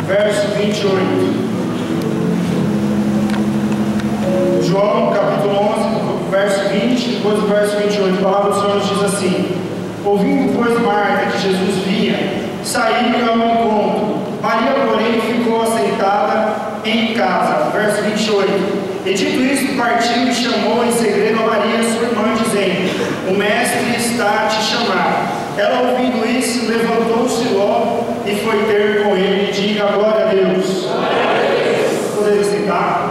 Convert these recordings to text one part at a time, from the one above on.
verso 28. João, capítulo 11, verso 20, depois do verso 28, a palavra do Senhor nos diz assim: ouvindo, pois, Marta que Jesus vinha, saiu ao encontro. Maria, porém, ficou assentada em casa. Verso 28. E dito isto, partiu e chamou em segredo a Maria, sua irmã, dizendo: o mestre está a te chamar. Ela, ouvindo isso, levantou-se logo e foi ter com ele. Diga glória a Deus. Glória a Deus. Podemos sentar?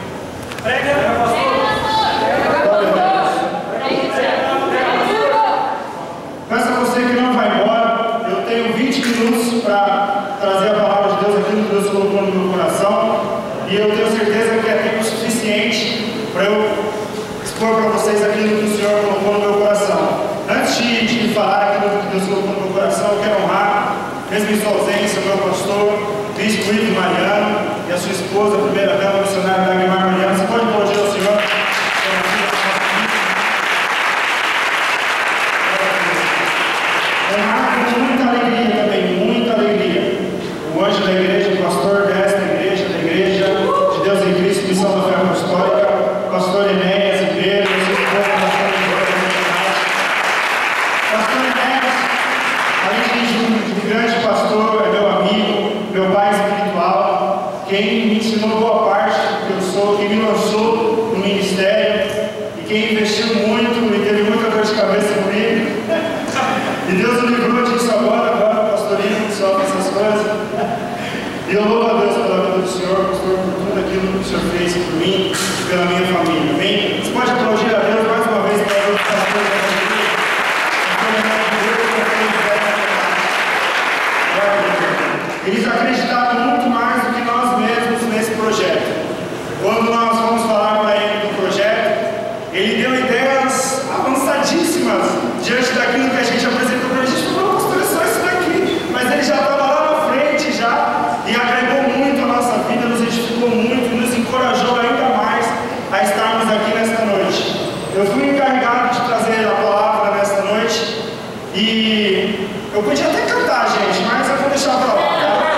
Peço a você que não vai embora. Eu tenho 20 minutos para trazer a palavra de Deus, aquilo que Deus colocou no meu coração. E eu tenho certeza que é tempo suficiente para eu expor para vocês aquilo que o Senhor colocou no meu coração. Antes de falar aquilo que Deus colocou no meu coração, eu quero honrar, mesmo em sua ausência, o meu pastor, Bispo Ivo Mariano, e a sua esposa, a primeira dama, a missionária Dagmar Mariano. Você pode aplaudir ao Senhor? Honrar com muita alegria também, muita alegria. O anjo da igreja, o pastor desta igreja, da igreja de Deus em Cristo, Missão da Fé Apostólica, pastor Enéas e Pedro, pastor Enéas, além de grande pastor, é meu amigo, meu pai espiritual, quem me ensinou boa parte do que eu sou, quem me lançou no ministério e quem investiu muito e teve muita dor de cabeça comigo. E Deus me livrou disso agora, o pastorinho que sofre essas coisas. E eu louvo a Deus pela vida do Senhor, pastor, por tudo aquilo que o Senhor fez por mim e pela minha família. Amém? Você pode aplaudir a Deus mais uma vez para o pastor da família. Eles acreditaram muito mais do que nós mesmos nesse projeto. Quando nós vamos falar para ele do projeto, ele deu ideias avançadíssimas diante daquilo que a gente apresentou para a gente. Falou: pastor, é só isso daqui. Mas ele já estava lá na frente já e agregou muito a nossa vida, nos edificou muito, nos encorajou ainda mais a estarmos aqui nesta noite. Eu fui encarregado de trazer a palavra nesta noite e eu podia até cantar, gente, mas eu vou deixar para lá.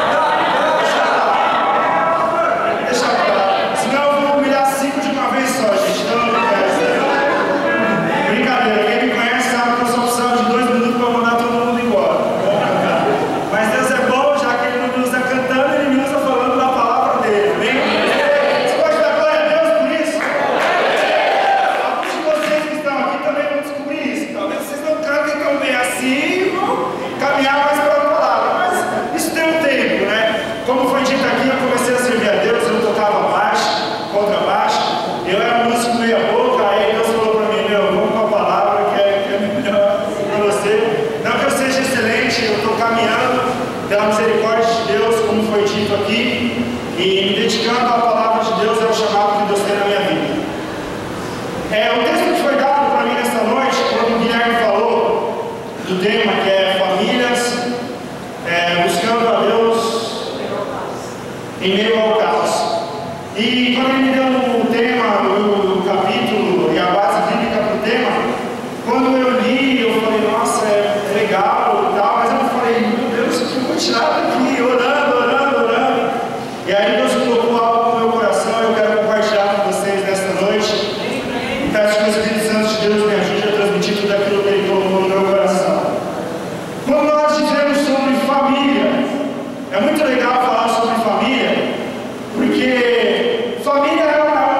Pela misericórdia de Deus, como foi dito aqui, e me dedicando à palavra de Deus, é o chamado que Deus tem na minha vida. O texto que foi dado para mim nesta noite, quando o Guilherme falou do tema que é famílias buscando a Deus em meio ao caos. E quando ele me deu o tema, o capítulo e a base bíblica para o tema, quando eu li, eu falei: nossa, é legal e tal, mas eu falei: meu Deus, eu vou tirar daqui, orando. E aí Deus colocou algo no meu coração e eu quero compartilhar com vocês nesta noite. E peço que o Espírito Santo de Deus me ajude a transmitir tudo aquilo que Ele colocou no meu coração. Quando nós dizemos sobre família, é muito legal falar sobre família, porque família é uma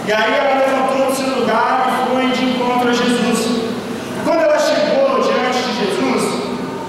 E aí ela levantou do seu lugar e foi de encontro a Jesus. Quando ela chegou diante de Jesus,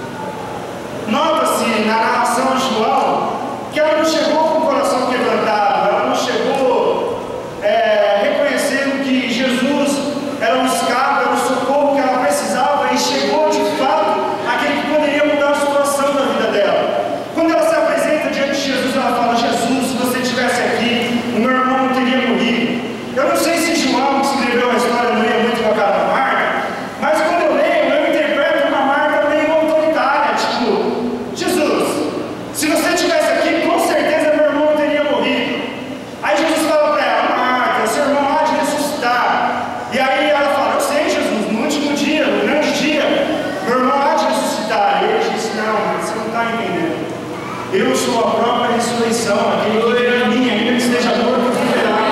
nota-se na narração de João que ela não chegou com o coração quebrantado, ela não chegou reconhecendo que Jesus era um escape, era o socorro que ela precisava, e chegou de fato aquele que poderia mudar a situação da vida dela. Quando ela se apresenta diante de Jesus, ela fala: Jesus, se você estivesse aqui, o meu irmão não teria morrido. Eu não sei se João, que escreveu a história, não ia muito com a cara da Marta, mas quando eu leio, eu interpreto uma Marta meio autoritária, tipo: Jesus, se você estivesse aqui, com certeza meu irmão não teria morrido. Aí Jesus fala para ela: Marta, seu irmão há de ressuscitar. E aí ela fala: eu sei, Jesus, no último dia, no grande dia, meu irmão há de ressuscitar. E ele disse: não, você não está entendendo. Eu sou a própria ressurreição, aquele que crê em mim, ainda que esteja morto, viverá.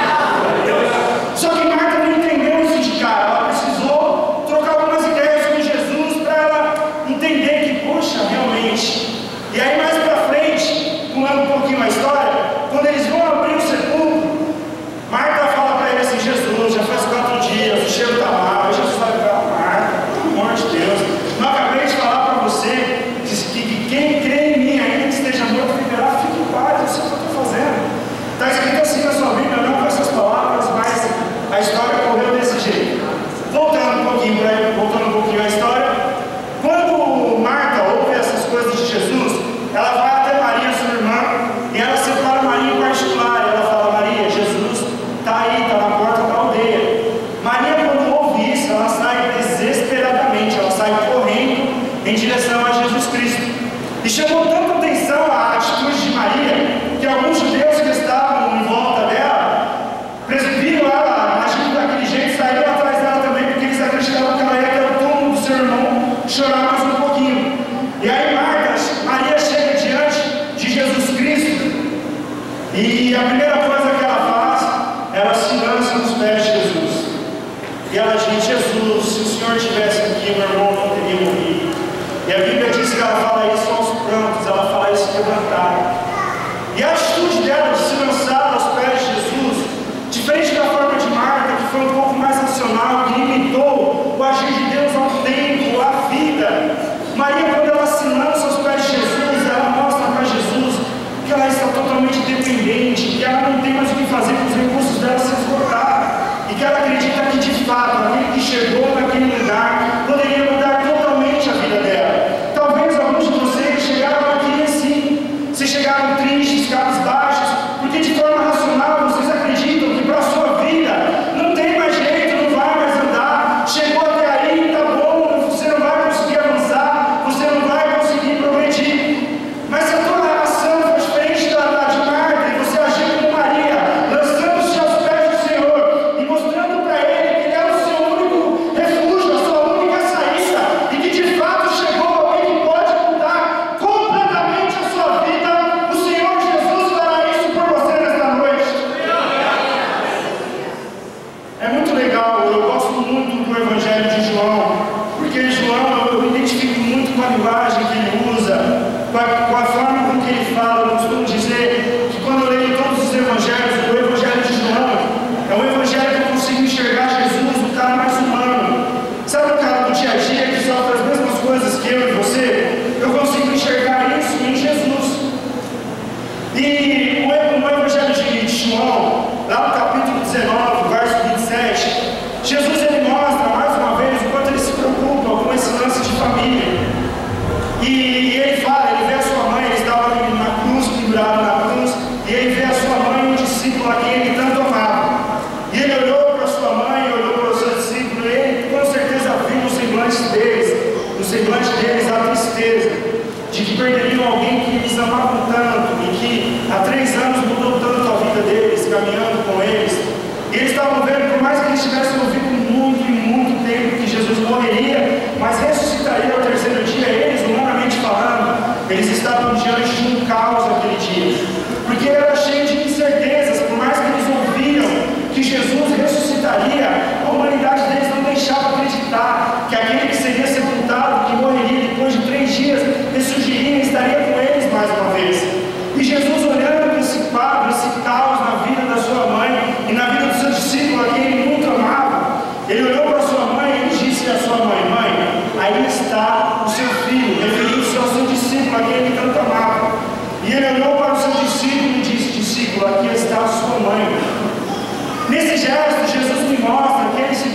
Só que Marta não entendeu isso de cara. Ela precisou trocar algumas ideias com Jesus para ela entender que, poxa, realmente. E aí mais para frente, pulando um pouquinho a história, quando eles vão abrir o sepulcro, Marta fala para ele assim: Jesus, já faz 4 dias, o cheiro está mal. Jesus fala para ela: Marta, pelo amor de Deus, não acabei de falar para você que quem crê em mim, ainda que esteja morto, viverá. Fique em paz, eu sei o que eu estou fazendo. Está escrito assim na sua Bíblia, não com essas palavras, mas a história correu desse jeito. Voltando um pouquinho à história, quando Marta ouve essas coisas de Jesus, ela vai até Maria, sua irmã, e ela separa Maria em particular. Ela fala: Maria, Jesus está aí, está na porta da aldeia. Maria, quando ouve isso, ela sai desesperadamente, ela sai correndo em direção a Jesus Cristo. E chamou tanta atenção a atitude de Maria, que alguns judeus que estavam em volta dela viram ela agindo daquele jeito, saíram atrás dela também, porque eles acreditavam que ela ia até o túmulo do seu irmão chorar mais um pouquinho. E aí Maria chega diante de Jesus Cristo, e a primeira coisa que ela faz, ela se lança nos pés de Jesus. E ela diz: Jesus, se o Senhor estivesse aqui, meu irmão não teria morrido. E a Bíblia diz que ela fala isso aos prantos, ela fala isso quebrantado. E a atitude dela de se lançar aos pés de Jesus, diferente da forma de Marta, que foi um pouco mais racional, que imitou o agir de Deus ao tempo, à vida, Maria, quando ela se lança aos pés de Jesus, ela mostra para Jesus que ela está totalmente dependente, que ela não tem mais o que fazer com os recursos dela se esgotar, e que ela acredita que de fato aquele que chegou naquele lugar poderia mudar totalmente a vida dela. Talvez alguns de vocês chegaram aqui assim, vocês chegaram tristes, cabisbaixos, porque de forma racional vocês acreditam que para a sua vida não tem mais jeito, não vai mais andar, chegou até aí, tá bom, você não vai conseguir avançar, você não vai conseguir progredir. Mas se a tua relação for diferente da de Marta, e você agir como Maria, lançando-se aos pés do Senhor e mostrando para Ele que Ele é o seu único refúgio, a sua única saída, e que de fato chegou alguém que pode mudar completamente a sua vida, o Senhor Jesus fará isso por você nesta noite. É muito legal, eu gosto muito do Evangelho de João, porque João, eu me identifico muito com a linguagem que ele usa, com a forma com que ele fala. Eu costumo dizer que quando eu leio todos os evangelhos, o Evangelho de João é um evangelho que eu consigo enxergar Jesus, o cara mais humano. Sabe o cara do dia a dia que sofre as mesmas coisas que eu e você? Eu consigo enxergar isso em Jesus. E no Evangelho de João, lá no capítulo 19, verso 27, Jesus ele mostra mais uma vez o quanto ele se preocupa com esse lance de família. E ele fala, ele vê a sua mãe, ele estava na cruz, pendurado na cruz, e ele vê a sua mãe e um discípulo a quem ele tanto amava. E ele olhou para a sua mãe, olhou para o seu discípulo, e ele com certeza viu no semblante deles a tristeza de que perderiam alguém que eles amavam tanto, e que há 3 anos mudou tanto a vida deles, caminhando com eles. E eles estavam vendo, por mais que eles tivessem ouvido muito e muito tempo que Jesus morreria, mas ressuscitaria ao 3º dia, eles, humanamente falando, eles estavam diante de um caos aquele dia, porque era cheio de incertezas. Por mais que eles ouviram que Jesus ressuscitaria, a humanidade deles não deixava acreditar que aquele que seria sepultado, que morreria depois de 3 dias, ressurgiria e estaria com eles mais uma vez. E Jesus, olhando esse quadro, esse caos na vida da sua mãe e na vida do seu discípulo,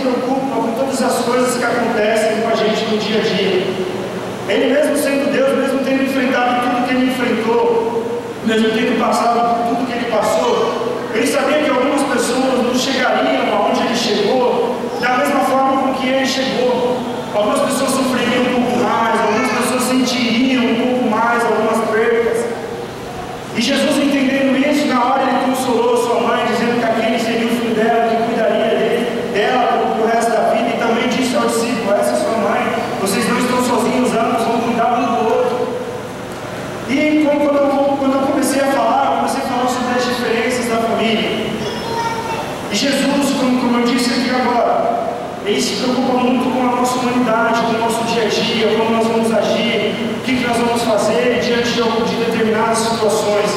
preocupa com todas as coisas que acontecem com a gente no dia a dia. Ele mesmo sendo Deus, mesmo tendo enfrentado tudo que ele enfrentou, mesmo tendo passado por tudo que ele passou, ele sabia que algumas pessoas não chegariam aonde ele chegou da mesma forma com que ele chegou. Algumas pessoas sofreriam um pouco mais, algumas pessoas sentiriam um pouco mais algumas perdas. E Jesus, entendendo isso, na hora ele consolou sua mãe, dizendo que aquele seria o filho dela, que cuidaria dela pro resto da vida, e também disse ao discípulo: essa é sua mãe, vocês não estão sozinhos, ambos vão cuidar um do outro. E quando eu comecei a falar sobre as diferenças da família. E Jesus, como eu disse aqui agora, ele se preocupa muito com a nossa humanidade, com o nosso dia a dia, como nós vamos agir, o que nós vamos fazer diante de determinadas situações.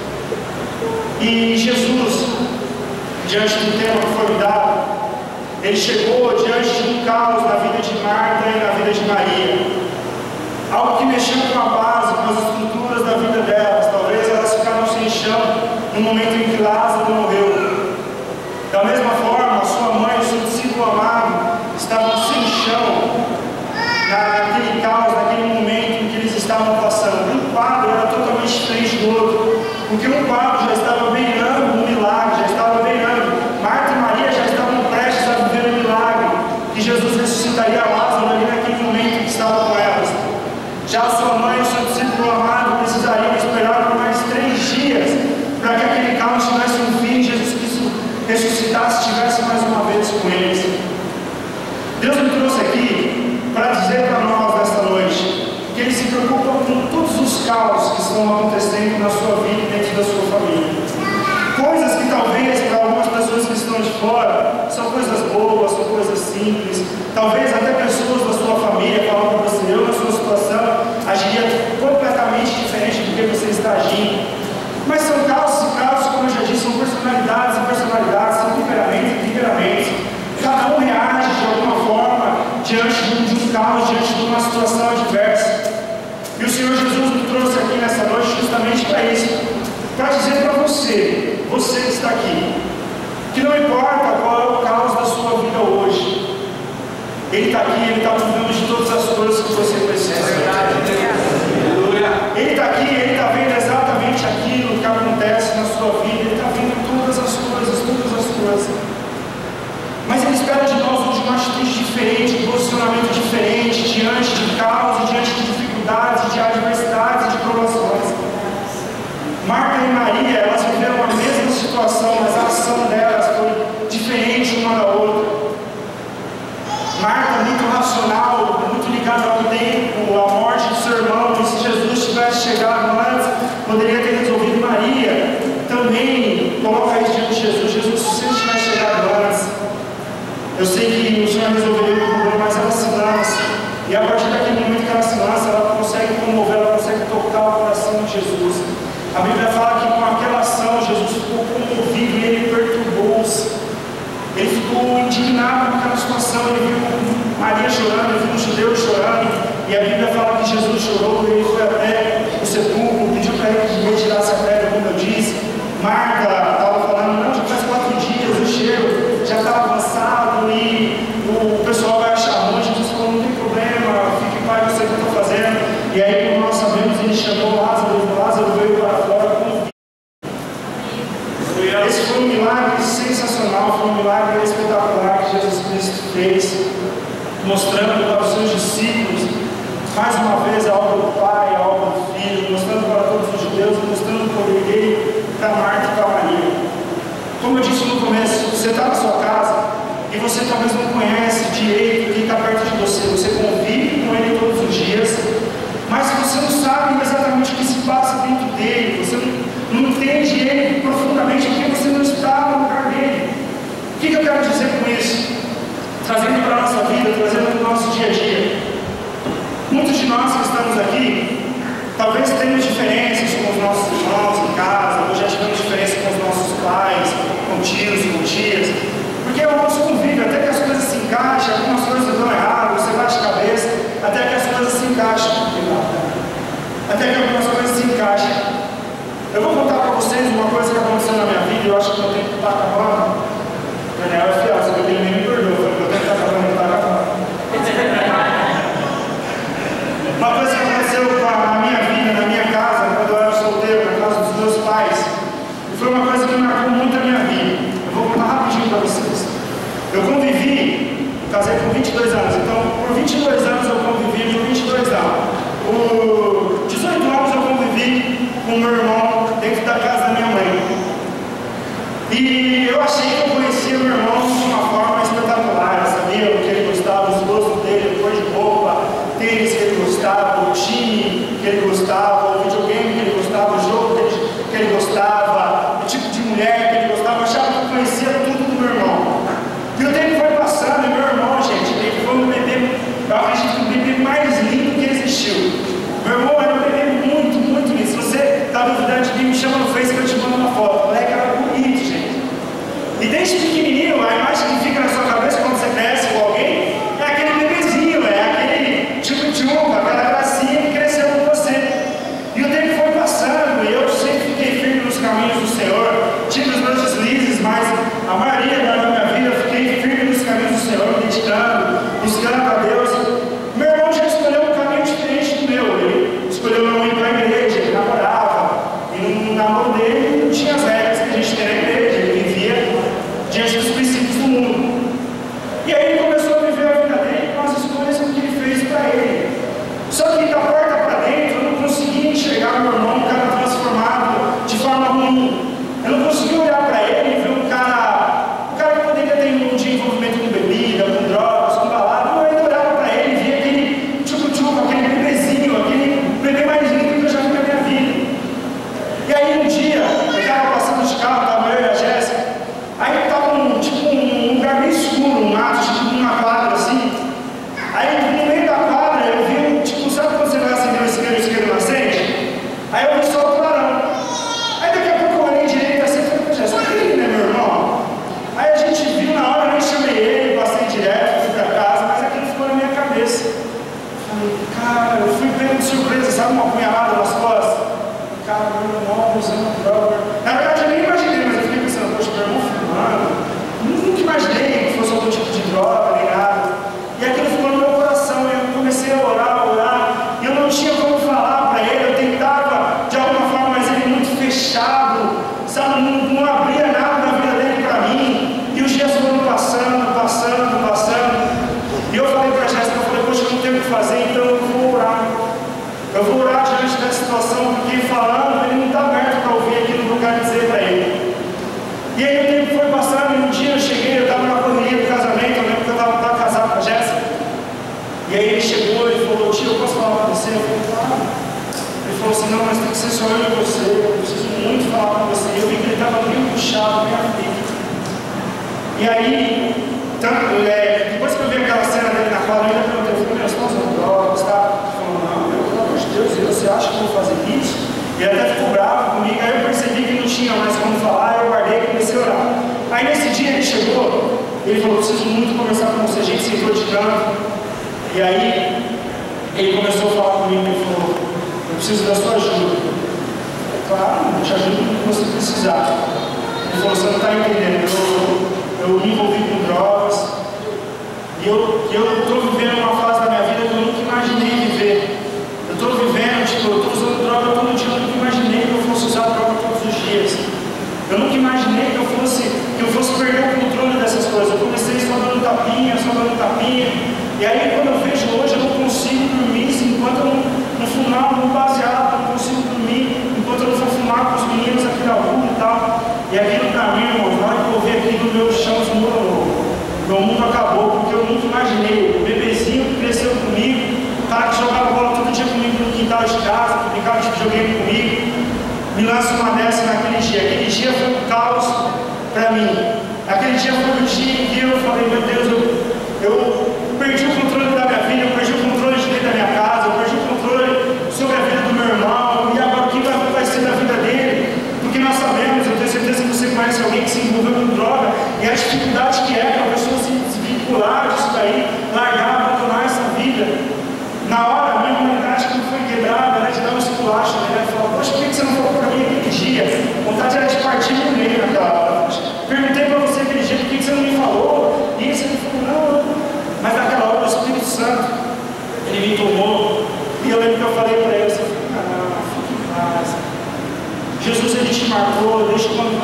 E Jesus, diante do tema que foi me dado, ele chegou diante de um caos na vida de Marta e na vida de Maria. Algo que mexeu com a base, com as estruturas da vida delas. Talvez elas ficaram sem chão no momento em que Lázaro morreu. Da mesma forma, sua mãe e seu discípulo amado estavam sem chão naquele caos, naquele momento em que eles estavam passando. Um quadro era totalmente diferente do outro, porque um quadro já estava beirando um milagre, já estava beirando. Marta e Maria já estavam prestes a viver um milagre, que Jesus ressuscitaria Lázaro ali naquele momento que estava com elas. Já sua mãe e seu discípulo amado precisariam esperar por mais 3 dias para que aquele caos tivesse um fim, Jesus Cristo ressuscitasse, estivesse mais uma vez com eles. Deus me trouxe aqui para dizer para nós nesta noite que Ele se preocupa com todos os caos que estão acontecendo na sua vida e dentro da sua família. Coisas que talvez para algumas pessoas que estão de fora são coisas boas, são coisas simples. Talvez até pessoas da sua família falam para você: eu na sua situação agiria completamente diferente do que você está agindo. Mas são casos e casos, como eu já disse, são personalidades e personalidades, são temperamentos e temperamentos. Cada um reage de alguma forma diante de um caos, diante de uma situação adversa. E o Senhor Jesus me trouxe aqui nessa noite justamente para isso, para dizer para você que está aqui, que não importa qual é o caos da sua vida hoje, Ele está aqui, Ele está cuidando de todas as coisas que você precisa. Ele está aqui, Ele está vendo exatamente aquilo que acontece na sua vida, Ele está vendo todas as coisas. Mas Ele espera de nós hoje uma atitude diferente, um posicionamento diferente, diante de caos, diante de dificuldades, de adversidades, de provações. Marta e Maria, elas viveram a mesma situação, mas a ação delas foi diferente uma da outra. Marta, muito racional, muito ligada ao tempo, à morte do seu irmão, e se Jesus tivesse chegado antes, poderia ter resolvido. Maria também coloca isso diante de Jesus: Jesus, se ele tivesse chegado antes, eu sei que o Senhor resolveria o problema, mas ela se lança, e a partir daquele momento que ela se lança, ela consegue comover, ela consegue tocar o coração de Jesus. A Bíblia fala que com aquela ação, Jesus ficou comovido e ele perturbou-se. Ele ficou indignado com aquela situação, ele viu Maria chorando, ele viu um judeu chorando, e a Bíblia fala que Jesus chorou, ele foi até o sepulcro, pediu para ele que retirasse a pedra, como eu disse. Marta estava falando: não, já faz 4 dias, o cheiro já está avançado e o pessoal vai achar ruim. Jesus falou: não tem problema, fique em paz, eu sei o que eu estou fazendo. E aí, como nós sabemos, ele chamou Lázaro veio para fora com vida. Esse foi um milagre sensacional, foi um milagre espetacular que Jesus Cristo fez, mostrando para os seus discípulos, mais uma vez, a obra do Pai, a obra do Filho, mostrando para todos os judeus, mostrando o poder dele para Marta e para Maria. Como eu disse no começo, você está na sua casa e você talvez não conhece direito quem está perto de você, você convive com ele todos os dias, mas você não sabe exatamente o que se passa dentro dele, você não entende ele profundamente, porque você não está no lugar dele. O que eu quero dizer com isso? Trazendo para a nossa vida, trazendo para o nosso dia a dia. Muitos de nós que estamos aqui, talvez tenhamos diferenças com os nossos irmãos em casa, ou já tivemos diferença com os nossos pais, com tios, com tias, porque é o nosso convívio, até que as coisas se encaixem, algumas coisas dão errado, você bate a cabeça, até que as coisas se encaixem. Até que algumas coisas se encaixem. Eu vou contar para vocês uma coisa que aconteceu na minha vida, eu acho que meu tempo está acabando. Daniel é fiel, se eu tenho nem me perdoa, eu vou tentar coisa que marcou muito a minha vida. Eu vou contar rapidinho para vocês. Eu convivi, casei com 22 anos, então por 22 anos eu convivi, por 22 anos. Por 18 anos eu convivi com o meu irmão dentro da casa da minha mãe. E eu achei que eu conhecia meu irmão de uma forma espetacular, eu sabia o que ele gostava, os gostos dele, cor de roupa, tênis que ele gostava, o time que ele gostava, o videogame que ele gostava, o jogo que ele gostava, o tipo de mulher que ele gostava. Eu achava que eu conhecia tudo do meu irmão. E o tempo foi passando e meu irmão, gente, ele foi um bebê, eu acredito que o bebê mais lindo que existiu. Meu irmão era um bebê muito, muito lindo. Se você está duvidando de mim, me chama no Face que eu te mando uma foto. O moleque era bonito, gente. E desde pequenininho, a imagem que fica na sua cabeça quando você cresce com alguém é aquele bebezinho, é aquele tchucu-tchuca, aquela gracinha que cresceu com você. E o tempo foi passando e eu sempre fiquei firme nos caminhos do Senhor. Tive os meus deslizes, mas a maioria da minha vida eu fiquei firme nos caminhos do Senhor, meditando, buscando a Deus. Meu irmão já escolheu um caminho diferente do meu. Ele escolheu não ir para a igreja, ele namorava. E no namoro dele não tinha as regras que a gente tem na igreja. Ele vivia diante dos princípios do mundo. E aí ele começou a viver a vida dele com as escolhas que ele fez para ele. Só que da porta para dentro eu não conseguia enxergar meu irmão, um cara transformado de forma ruim. Eu não conseguia olhar para ele e ver um cara que poderia ter um de envolvimento com bebida, com drogas, com balada. Eu ainda olhava para ele e via aquele tchucu-tchucu, aquele bebezinho, aquele bebê mais lindo que eu já vi na minha vida. E aí um dia, eu estava passando de carro, estava eu e a Jéssica, aí estava um lugar meio escuro, um mato, tipo uma quadra assim. Aí no meio da quadra eu vi, tipo, sabe quando você vai acender o isqueiro na acende? Aí eu vi só o clarão. Aí daqui a pouco eu olhei direito assim e falei, Jéssica, aquele não é meu irmão? Aí a gente viu na hora, eu nem chamei ele, passei direto, fui para casa, mas aquilo ficou na minha cabeça. Falei, cara, eu fui pego de surpresa, sabe, uma punhalada nas costas? Cara, meu irmão usando droga. Na verdade eu nem imaginei, mas eu fiquei pensando, poxa, meu irmão fumando. Nunca imaginei que fosse algum tipo de droga, nem nada. E aquilo ficou no meu coração, e eu comecei a orar, e eu não tinha como falar para ele, eu tentava de alguma forma, mas ele muito fechado, sabe, não abria nada da vida dele para mim. E os dias foram passando. E eu falei para a Jéssica, poxa, eu não tenho o que fazer, então eu vou orar. Eu vou orar diante dessa situação, porque falando, ele não está aberto para ouvir aquilo que eu quero dizer para ele. E aí o tempo foi passando, e um dia eu cheguei, eu estava na correria do casamento, eu lembro que eu estava casado com a Jéssica. E aí ele chegou e falou, tio, eu posso falar com você? Eu falei, claro. Ele falou assim, não, mas tem que ser só eu e você, eu preciso muito falar com você. Eu vi que ele estava bem puxado, bem aflito. E aí, depois que eu vi aquela cena dele na quadra, eu ainda perguntei, eu falei, meu, você está usando drogas, tá? Ele falou, não, pelo amor de Deus, você acha que eu vou fazer isso? E ele até ficou bravo comigo, aí eu percebi que não tinha mais como falar, eu guardei e comecei a orar. Aí nesse dia ele chegou, ele falou, preciso muito conversar com você, a gente sentou de canto. E aí ele começou a falar comigo, ele falou, eu preciso da sua ajuda. Eu falei, claro, eu te ajudo no que você precisar. Ele falou, você não está entendendo, eu me envolvi com drogas, e eu estou vivendo uma fase da minha vida que eu nunca imaginei viver. Eu estou vivendo, eu estou usando droga todo dia, eu nunca imaginei que eu fosse usar droga todos os dias. Eu nunca imaginei que eu fosse perder o controle dessas coisas. Eu comecei só dando tapinha. E aí quando eu vejo hoje, eu não consigo dormir enquanto eu não fumar um baseado, eu não consigo dormir enquanto eu não for fumar com os meninos aqui na rua e tal. E aquilo para mim, irmão, na hora que eu vi aquilo, meu chão desmoronou. Meu mundo acabou, porque eu nunca imaginei. O bebezinho que cresceu comigo, o cara que jogava bola todo dia comigo no quintal de casa, que brincava de videogame comigo, me lança uma dessa naquele dia. Aquele dia foi um caos para mim. Aquele dia foi o dia em que eu falei, meu Deus, eu perdi o controle da minha vida, eu perdi o controle de dentro da minha casa, eu perdi o controle sobre a vida do meu irmão, e agora o que vai ser da vida dele? Porque nós sabemos, eu tenho certeza que você conhece alguém que se envolveu com droga, e a dificuldade que é para a pessoa se desvincular disso daí, largar, abandonar essa vida. Na hora, a minha humanidade que foi quebrada, era de dar um esculacho, né? E falar, poxa, por que você não falou para mim aquele dia? Vontade era de partir no meio naquela hora. Perguntei para você aquele dia, por que você não me falou? E você me falou, não. Mas naquela hora, o Espírito Santo, ele me tomou. E eu lembro que eu falei para ele, você falou, não, fique em paz. Jesus, ele te marcou desde quando você nasceu.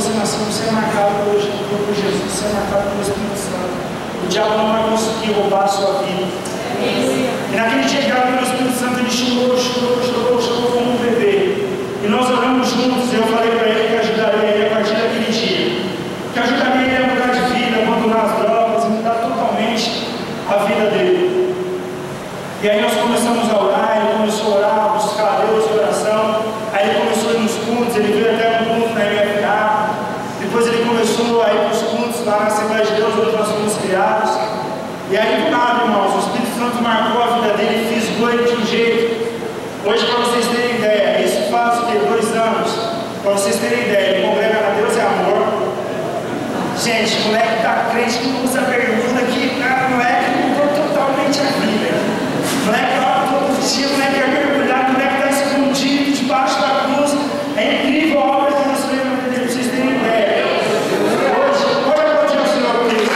você é marcado por Jesus, você é marcado pelo Espírito Santo. O diabo não vai conseguir roubar a sua vida. E naquele dia, pelo Espírito Santo, ele chorou como um bebê. E nós oramos juntos, e eu falei para ele que ajudaria ele a partir daquele dia. Que ajudaria ele a mudar de vida, abandonar as drogas e mudar totalmente a vida dele. E aí nós começamos a orar, ele começou a orar, a buscar a Deus em oração. Aí ele começou a ir nos cultos, ele veio até um culto na MFA. Depois ele começou a ir para os cultos lá na Assembleia de Deus, onde nós fomos criados. E aí do nada, irmãos, o Espírito Santo marcou a vida dele e fisgou ele de um jeito. Hoje, para vocês terem ideia, isso faz o quê? 2 anos. Para vocês terem ideia, ele congrega na Deus é Amor. Gente, o moleque está crente, não usa bermuda aqui, cara, o moleque mudou totalmente a vida. O moleque ora todo dia, o moleque é mergulhado, o moleque está escondido debaixo da cruz. É incrível a obra que Deus fez na vida dele, para vocês terem ideia. Hoje, pode aplaudir o Senhor por isso.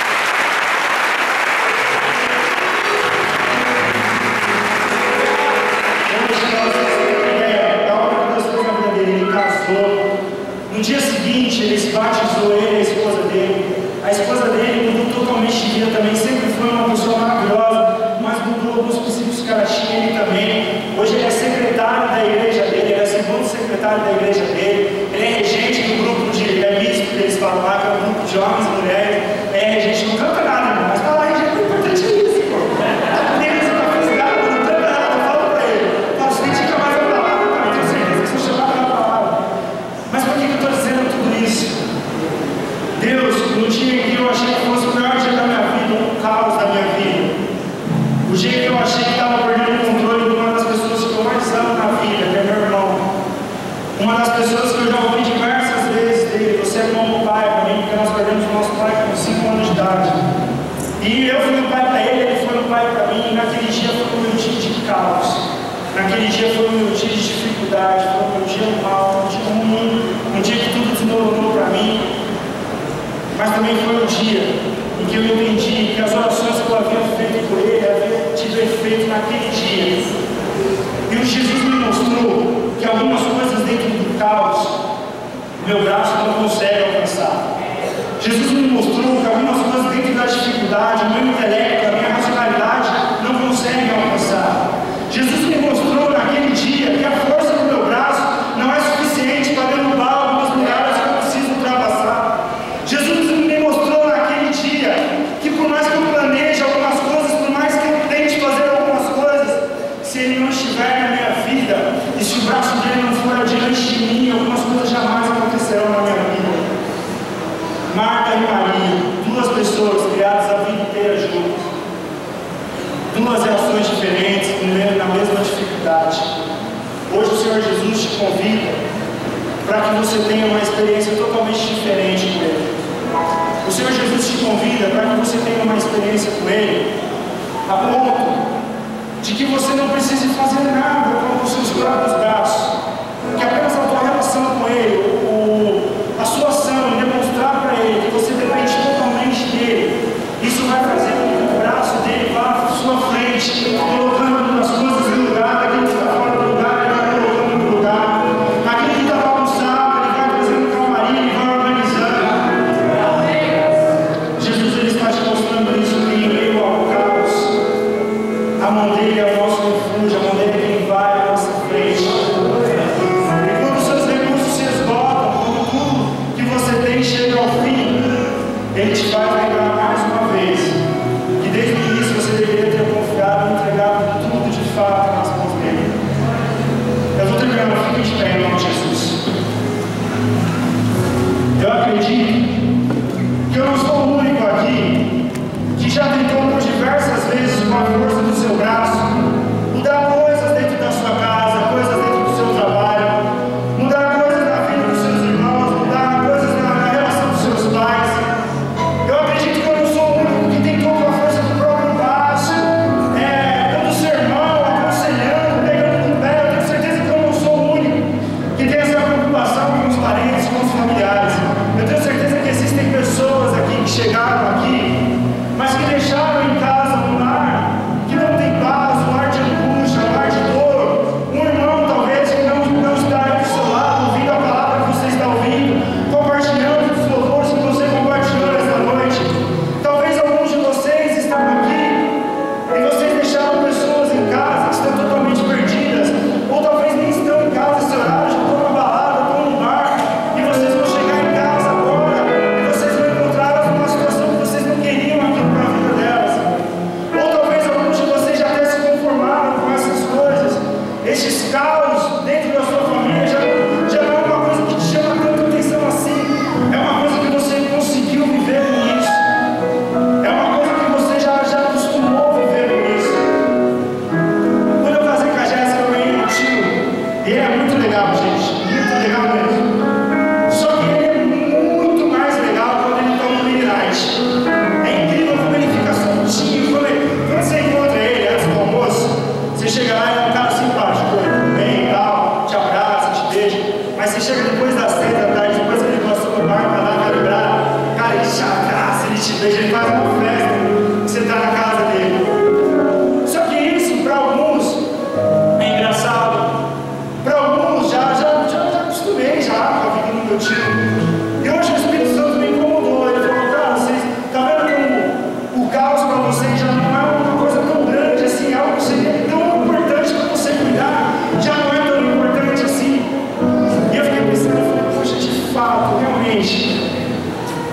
No dia seguinte, ele batizou ele e a esposa dele. A esposa dele mudou totalmente de vida também. Sempre foi uma pessoa maravilhosa, mas mudou alguns princípios que ela tinha ele também. Hoje ele é secretário da igreja dele, ele é segundo secretário da igreja dele. Ele é regente do grupo de misto que eles falam lá, que é um grupo de homens e mulheres. Ele é regente, não canta nada, irmão, mas fala regente, é importante isso, pô. Deus está fazendo nada, não canta nada, eu falo para ele. Fala, você dedica mais a palavra, eu tenho certeza que você chamar pela palavra. Mas por que eu estou dizendo tudo isso? Deus, no dia em que eu achei que fosse o melhor dia da minha vida, um caos da minha vida, o dia que eu achei que estava perdendo o controle de uma das pessoas que eu mais amo na vida, que é meu irmão, uma das pessoas que eu já ouvi diversas vezes dele, você é como pai para mim, porque nós perdemos o nosso pai com 5 anos de idade. E eu fui o pai para ele, ele foi o pai para mim, e naquele dia foi o meu dia de caos. Naquele dia foi o meu dia de dificuldade, foi o meu dia mal, um dia ruim, um dia que tudo desmoronou para mim. Mas também foi um dia em que eu entendi que as orações que eu havia feito por ele haviam tido efeito naquele dia. E o Jesus me mostrou que algumas coisas dentro do caos, meu braço não consegue alcançar. Jesus me mostrou que algumas coisas dentro da dificuldade, o meu intelecto, a minha racionalidade não conseguem alcançar. Jesus me mostrou naquele dia que a força do meu braço não é suficiente para derrubar algumas muralhas que eu preciso ultrapassar. Jesus me mostrou naquele dia que por mais que eu planeje algumas coisas, por mais que eu tente fazer algumas coisas, se Ele não estiver na minha vida, e se o braço dele não for adiante de mim, algumas coisas jamais acontecerão na minha vida. Marta e Maria, 2 pessoas criadas a vida inteira juntas. 2 reações diferentes, na mesma dificuldade. Hoje o Senhor Jesus te convida para que você tenha uma experiência totalmente diferente com Ele. O Senhor Jesus te convida para que você tenha uma experiência com Ele a ponto de que você não precise fazer nada com os seus próprios braços, que apenas a tua relação com Ele, a sua ação, demonstrar para Ele que você depende totalmente dEle, isso vai fazer com que o braço dele vá à sua frente, colocando as coisas no lugar, aquilo que está fora do lugar, ele vai colocando no lugar, aquilo que está bagunçado, ele vai trazendo calmaria, ele vai organizando. Jesus, ele está te mostrando isso que em meio ao caos, a mão dele é o nosso refúgio, a mão dele é quem vai à nossa frente. E quando os seus recursos se esgotam, quando tudo que você tem chega ao fim, ele te faz lembrar mais uma vez que desde o início você deveria ter confiado e entregado tudo de fato nas mãos dele. Eu vou terminar, fique de pé em nome de Jesus. Eu acredito que eu não sou o único aqui que já tentou por diversas vezes com a força do seu braço mudar coisas dentro da sua casa, coisas dentro do seu trabalho, mudar coisas na vida dos seus irmãos, mudar coisas na relação dos seus pais. Eu acredito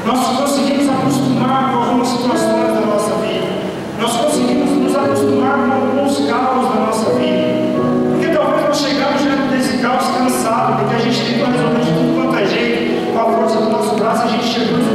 Nós conseguimos acostumar com algumas situações da nossa vida. Nós conseguimos nos acostumar com alguns caos da nossa vida. Porque talvez nós chegamos diante desse caos cansado, porque a gente tentou resolver de tudo quanto é jeito, com a força do nosso braço, a gente chegou